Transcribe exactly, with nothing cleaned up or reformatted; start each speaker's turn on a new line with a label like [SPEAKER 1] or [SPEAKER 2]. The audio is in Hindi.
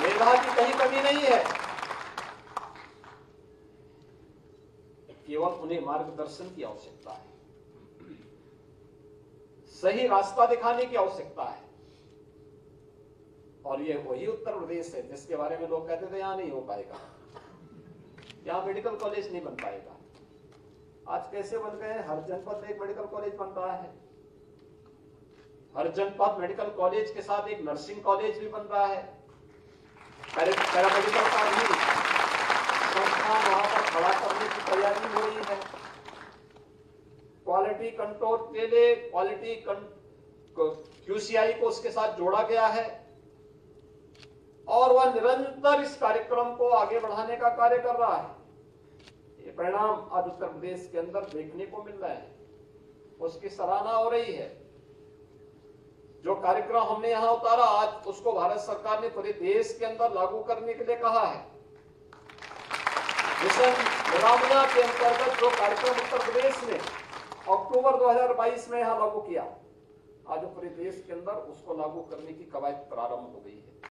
[SPEAKER 1] मेधा की कहीं कमी नहीं है, केवल उन्हें मार्गदर्शन की आवश्यकता है, सही रास्ता दिखाने की आवश्यकता है। और ये वही उत्तर प्रदेश है जिसके बारे में लोग कहते थे यहां नहीं हो पाएगा, यहां मेडिकल कॉलेज नहीं बन पाएगा। आज कैसे बन गए? हर जनपद में एक मेडिकल कॉलेज बन रहा है, हर जनपद मेडिकल कॉलेज के साथ एक नर्सिंग कॉलेज भी बन रहा है, पैरामेडिकल का भी संस्थान वहां पर खड़ा करने की तैयारी हो रही है। क्वालिटी कंट्रोल के लिए क्वालिटी क्यूसीआई को उसके साथ जोड़ा गया है और वह निरंतर इस कार्यक्रम को आगे बढ़ाने का कार्य कर रहा है। ये परिणाम आज उत्तर प्रदेश के अंदर देखने को मिल रहे हैं, उसकी सराहना हो रही है। जो कार्यक्रम हमने यहां उतारा आज उसको भारत सरकार ने पूरे देश के अंदर लागू करने के लिए कहा है। मिशन ग्रामीण के अंतर्गत जो कार्यक्रम उत्तर प्रदेश ने अक्टूबर दो हज़ार बाईस में यहां लागू किया, आज पूरे देश के अंदर उसको लागू करने की कवायद प्रारंभ हो गई है।